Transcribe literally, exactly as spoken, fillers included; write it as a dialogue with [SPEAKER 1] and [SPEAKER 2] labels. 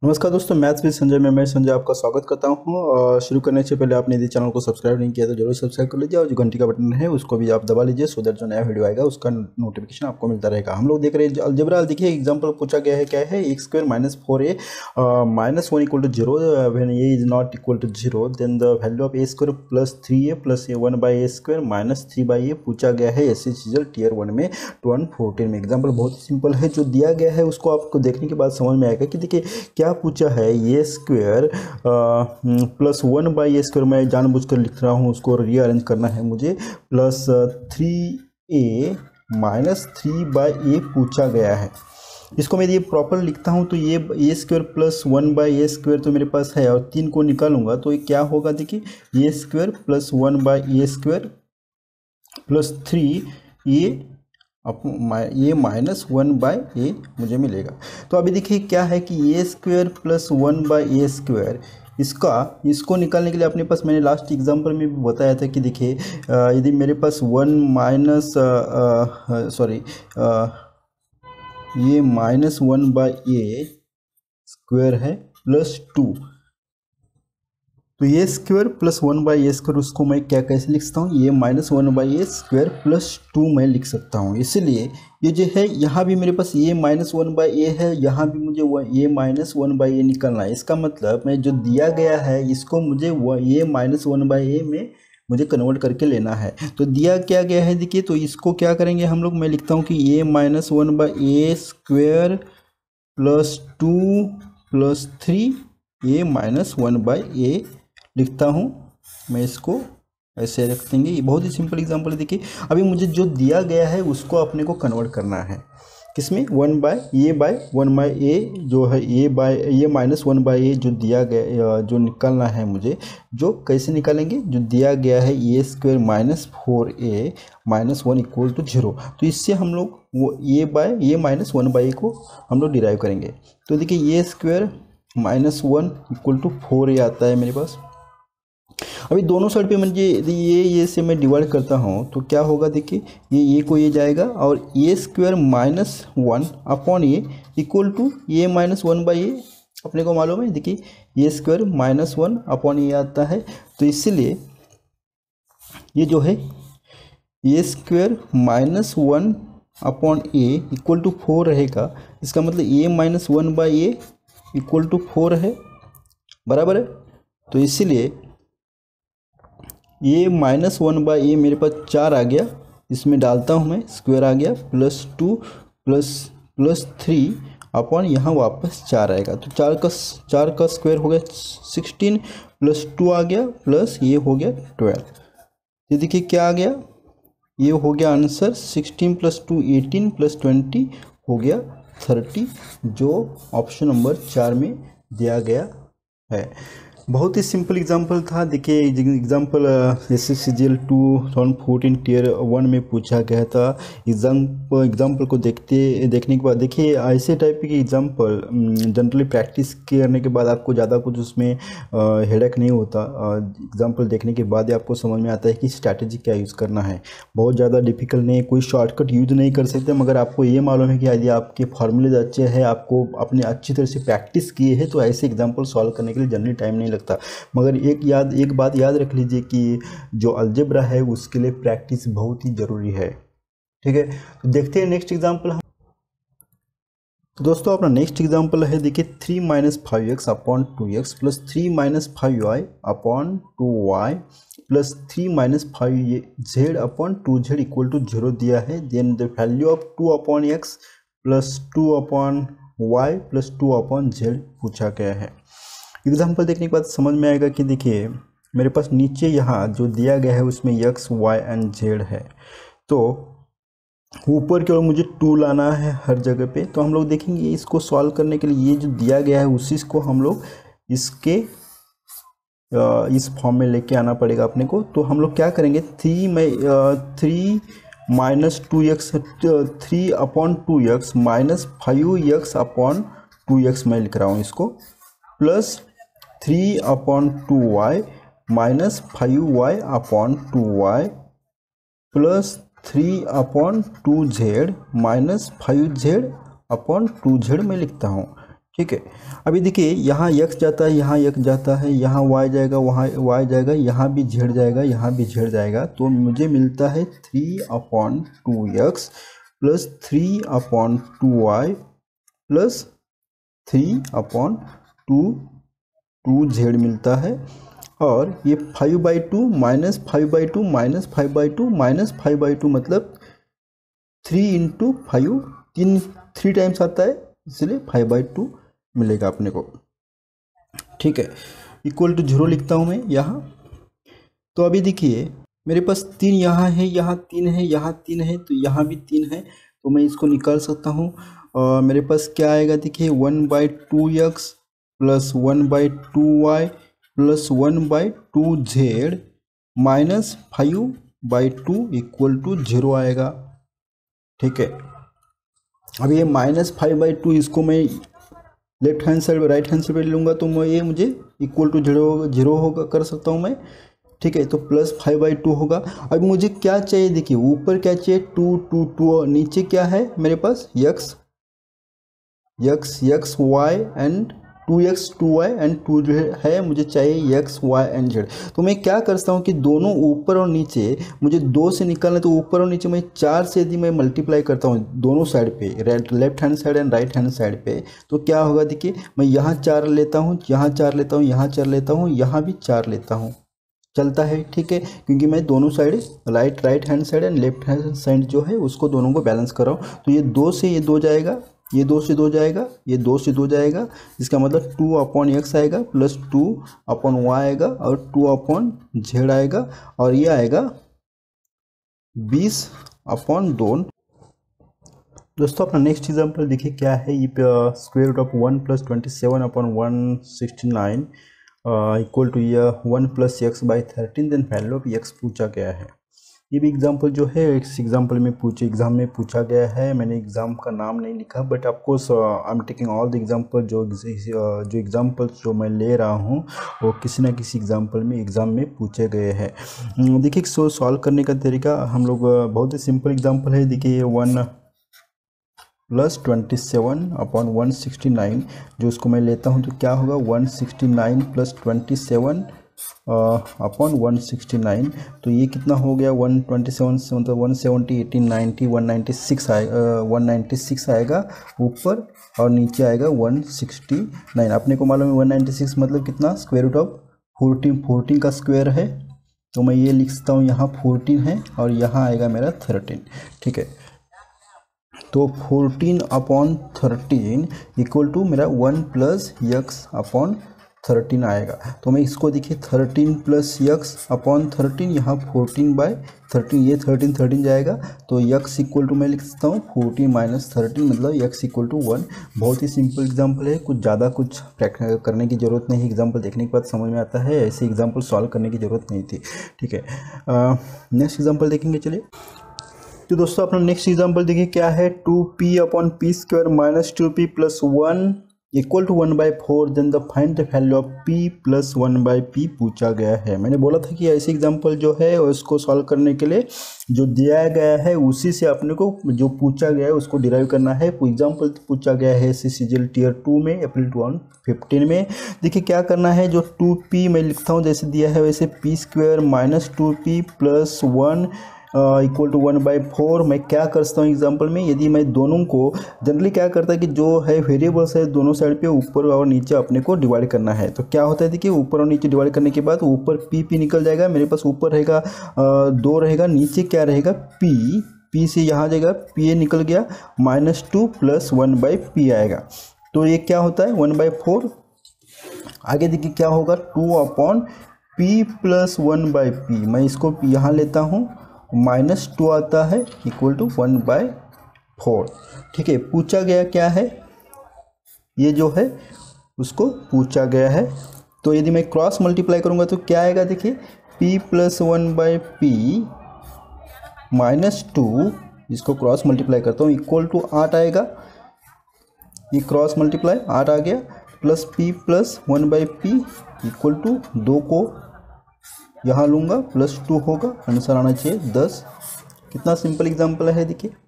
[SPEAKER 1] नमस्कार दोस्तों, maths with Sanjay में मैं संजय आपका स्वागत करता हूं। और शुरू करने से पहले आपने यदि चैनल को सब्सक्राइब नहीं किया तो जरूर सब्सक्राइब कर लीजिए और जो घंटी का बटन है उसको भी आप दबा लीजिए, सो दैट जो नया वीडियो आएगा उसका नोटिफिकेशन आपको मिलता रहेगा। हम लोग देख रहे हैं अलजेब्रा। देखिए एग्जांपल पूछा गया है, क्या है, X square minus four A minus one equal to zero when A is not equal to zero then the value of A square plus three A plus A one by A square minus three by A पूछा गया है। ऐसे चीज़ें tier one में one fourteen में। Example बहुत simple है, जो दिया गया है उसको आपको देखने के बाद समझ में आएगा कि देखिए क्या पूछा है। A square plus one by A square मैं जानबूझकर लिख रहा हूँ, उसको रीअरेंज करना है मुझे। Plus three A minus three by A पूछा गया है। इसको मैं ये प्रॉपर लिखता हूँ तो ये A square plus one by A square तो मेरे पास है और तीन को निकालूंगा तो ये क्या होगा। देखिए A square plus one by A square plus three A अब ये माइनस वन बाई ए मुझे मिलेगा। तो अभी देखिए क्या है कि A square plus one by A square इसका इसको निकालने के लिए अपने पास मैंने लास्ट एग्जांपल में भी बताया था कि देखिए यदि मेरे पास वन माइनस सॉरी ये minus one by A square है प्लस टू, तो ये square plus one by A square उसको मैं क्या कैसे लिख सकता हूँ, ये minus one by A square plus two मैं लिख सकता हूँ। इसलिए ये जो है यहाँ भी मेरे पास ये माइनस वन बाई ए है, यहाँ भी मुझे ये माइनस वन बाई ए निकालना है। इसका मतलब मैं जो दिया गया है इसको मुझे ये माइनस वन बाई ए में मुझे कन्वर्ट करके लेना है। तो दिया क्या गया है देखिए, तो इसको क्या करेंगे हम लोग, मैं लिखता हूँ कि ये minus one by A square plus two plus three ये माइनस वन बाई ए लिखता हूँ मैं। इसको ऐसे रख देंगे। ये बहुत ही सिंपल एग्जांपल है। देखिए अभी मुझे जो दिया गया है उसको अपने को कन्वर्ट करना है किसमें, one by A by one by A जो है ए बाय ये माइनस वन बाय ए जो दिया गया जो निकालना है मुझे। जो कैसे निकालेंगे, जो दिया गया है A square minus four A minus one equal to zero, तो इससे हम लोग वो ए बाय ये माइनस वन बाई ए को हम लोग डिराइव करेंगे। तो देखिए A square minus one equal to four A आता है मेरे पास। अभी दोनों साइड पे मुझे ये ये से मैं डिवाइड करता हूँ तो क्या होगा, देखिए ये ये को ये जाएगा और A square minus one upon A equal to A minus one by A अपने को मालूम है। देखिए A square minus one upon A आता है, तो इसलिए ये जो है A square minus one upon A equal to four रहेगा। इसका मतलब A minus one by A equal to four है, बराबर है। तो इसीलिए ये माइनस वन बाई ए मेरे पास चार आ गया, इसमें डालता हूँ मैं, स्क्वायर आ गया plus two plus plus three upon यहाँ वापस चार आएगा। तो चार का चार का स्क्वायर हो गया सिक्सटीन प्लस टू आ गया प्लस ये हो गया ट्वेल्व। ये देखिए क्या आ गया, ये हो गया answer sixteen plus two eighteen plus twenty हो गया थर्टी, जो ऑप्शन नंबर चार में दिया गया है। बहुत ही सिंपल एग्जांपल था। देखिए example S S C G L two thousand fourteen tier one में पूछा गया था। एग्जाम्पल एग्जांपल को देखते देखने के बाद देखिए ऐसे टाइप के एग्जांपल जनरली प्रैक्टिस करने के बाद आपको ज़्यादा कुछ उसमें हेडेक नहीं होता। एग्जांपल देखने के बाद ही आपको समझ में आता है कि स्ट्रैटेजी क्या यूज़ करना है। बहुत ज़्यादा डिफिकल्ट नहीं, कोई शॉर्टकट यूज नहीं कर सकते, मगर आपको ये मालूम है कि यदि आपके फॉर्मूलेज अच्छे हैं, आपको अपने अच्छी तरह से प्रैक्टिस किए हैं, तो ऐसे एग्जाम्पल सॉल्व करने के लिए जनरली टाइम नहीं लगता। मगर एक याद एक बात याद रख लीजिए कि जो अलजेब्रा है उसके लिए प्रैक्टिस बहुत ही जरूरी है। ठीक है, तो देखते हैं नेक्स्ट एग्जांपल हम। तो दोस्तों अपना नेक्स्ट एग्जांपल है, देखिए three minus five X upon two X plus three minus five Y upon two Y plus three minus five Z upon two Z equal to zero दिया है। Then the value of two upon X plus two upon Y plus two upon Z पूछा गया है। Example देखने के बाद समझ में आएगा कि देखिए मेरे पास नीचे यहाँ जो दिया गया है उसमें एक्स वाई एंड जेड है, तो ऊपर की ओर मुझे टू लाना है हर जगह पे। तो हम लोग देखेंगे इसको सॉल्व करने के लिए ये जो दिया गया है उसी को हम लोग इसके इस फॉर्म में लेके आना पड़ेगा अपने को। तो हम लोग क्या करेंगे, थ्री में three minus two X three upon two X minus five X upon two X मैं लिख रहा हूँ इसको, plus three upon two Y minus five Y upon two Y plus three upon two Z minus five Z upon two Z में लिखता हूँ। ठीक है। अभी देखिए यहाँ x जाता है, यहाँ x जाता है, यहाँ y जाएगा, वहाँ y जाएगा, यहाँ भी z जाएगा, यहाँ भी z जाएगा, तो मुझे मिलता है three upon two X plus three upon two Y plus three upon two two Z मिलता है। और ये five by two minus five by two minus five by two minus five by two मतलब थ्री इंटू फाइव, तीन three times आता है, इसलिए five by to मिलेगा अपने को। ठीक है, इक्वल टू जीरो लिखता हूँ मैं यहाँ। तो अभी देखिए मेरे पास तीन यहाँ है, यहाँ तीन है, यहाँ तीन है, तो यहाँ भी तीन है, तो मैं इसको निकाल सकता हूँ। और मेरे पास क्या आएगा देखिए, one by two X plus one by two Y plus one by two Z minus five by two equal to zero आएगा। ठीक है, अब ये माइनस फाइव बाई टू इसको मैं left hand side right hand side पे लूँगा तो मैं ये मुझे इक्वल टू जीरो जीरो होगा कर सकता हूँ मैं। ठीक है, तो प्लस फाइव बाई टू होगा। अब मुझे क्या चाहिए देखिए, ऊपर क्या चाहिए टू टू टू, और नीचे क्या है मेरे पास X X X Y and two X two Y and two जो है मुझे चाहिए एक्स वाई एंड जेड। तो मैं क्या करता हूँ कि दोनों ऊपर और नीचे मुझे दो से निकालना, तो ऊपर और नीचे मैं चार से यदि मैं मल्टीप्लाई करता हूँ दोनों साइड पे, right left hand side and right hand side पे, तो क्या होगा देखिए, मैं यहाँ चार लेता हूँ, यहाँ चार लेता हूँ, यहाँ चार लेता हूँ, यहाँ भी चार लेता हूँ, चलता है। ठीक है, क्योंकि मैं दोनों side right right hand side and left hand side जो है उसको दोनों को बैलेंस कर रहा हूँ। तो ये दो से ये दो जाएगा, ये दो से दो जाएगा, ये दो से दो जाएगा, इसका मतलब टू अपॉन एक्स आएगा प्लस टू अपॉन वाई आएगा और टू अपॉन जेड आएगा, और ये आएगा बीस अपॉन दो। दोस्तों अपना नेक्स्ट एग्जाम्पल देखिए क्या है, ये square root of one plus twenty seven upon one sixty nine equal to ये one plus X by thirteen then value of X पूछा गया है। ये भी एग्जाम्पल जो है इस एग्जाम्पल में पूछे एग्जाम में पूछा गया है। मैंने एग्जाम का नाम नहीं लिखा, but of course I am taking all the example, जो जो एग्जाम्पल्स जो मैं ले रहा हूँ वो किसी ना किसी एग्जाम्पल में एग्ज़ाम में पूछे गए हैं। देखिए सो सॉल्व करने का तरीका हम लोग बहुत ही सिंपल एग्जाम्पल है। देखिए one plus twenty seven upon one sixty nine, जो उसको मैं लेता हूँ तो क्या होगा, one sixty nine plus twenty seven upon one sixty nine, तो ये कितना हो गया, वन ट्वेंटी सेवन से मतलब one seventy eighteen ninety one ninety six आएगा, वन नाइन्टी सिक्स आएगा ऊपर, और नीचे आएगा वन सिक्सटी नाइन। अपने को मालूम है वन नाइन्टी सिक्स मतलब कितना, square root of fourteen, fourteen का स्क्वायर है, तो मैं ये लिखता हूँ यहाँ फोर्टीन है और यहाँ आएगा मेरा थर्टीन। ठीक है, तो fourteen upon thirteen equal to मेरा one plus x upon thirteen आएगा। तो मैं इसको देखिए thirteen plus x upon thirteen, यहाँ फोर्टीन बाई थर्टीन, ये थर्टीन थर्टीन जाएगा, तो यक्स इक्वल टू मैं लिख सकता हूँ फोर्टीन माइनस थर्टीन मतलब यक्स इक्वल टू वन। बहुत ही सिंपल एग्जांपल है, कुछ ज़्यादा कुछ प्रैक्टिस करने की ज़रूरत नहीं, एग्जांपल देखने के बाद समझ में आता है, ऐसे एग्जांपल सॉल्व करने की ज़रूरत नहीं थी। ठीक है, नेक्स्ट एग्जांपल देखेंगे। चलिए तो दोस्तों अपना नेक्स्ट एग्जांपल देखिए क्या है, two p upon p square minus two p plus one equal to one by four then the find the value of p plus one by p पूछा गया है। मैंने बोला था कि ऐसे एग्जांपल जो है उसको सॉल्व करने के लिए जो दिया गया है उसी से अपने को जो पूछा गया है उसको डिराइव करना है। एग्जांपल पूछा गया है C C G L tier two में अप्रैल टू थाउजेंड फिफ्टीन में। देखिए क्या करना है, जो टू पी मैं लिखता हूँ जैसे दिया है वैसे p square minus two p plus one equal to one by four. मैं क्या करता हूँ एग्जाम्पल में, यदि मैं दोनों को जनरली क्या करता है कि जो है वेरिएबल्स है दोनों साइड पे ऊपर और नीचे अपने को डिवाइड करना है। तो क्या होता है देखिए, ऊपर और नीचे डिवाइड करने के बाद ऊपर पी पी निकल जाएगा, मेरे पास ऊपर रहेगा दो रहेगा, नीचे क्या रहेगा पी, पी से यहाँ जाएगा पी ए निकल गया, minus two plus one by p आएगा, तो ये क्या होता है वन बाई फोर। आगे देखिए क्या होगा, two upon p plus one by p, मैं इसको यहाँ लेता हूँ, माइनस टू आता है equal to one by four. ठीक है, पूछा गया क्या है, ये जो है उसको पूछा गया है। तो यदि मैं क्रॉस मल्टीप्लाई करूंगा तो क्या आएगा देखिए, p plus one by p minus two, इसको क्रॉस मल्टीप्लाई करता हूँ इक्वल टू आठ आएगा, ये क्रॉस मल्टीप्लाई आठ आ गया, plus p plus one by p equal to दो को यहाँ लूँगा प्लस टू होगा, आंसर आना चाहिए दस। कितना सिंपल एग्जाम्पल है देखिए।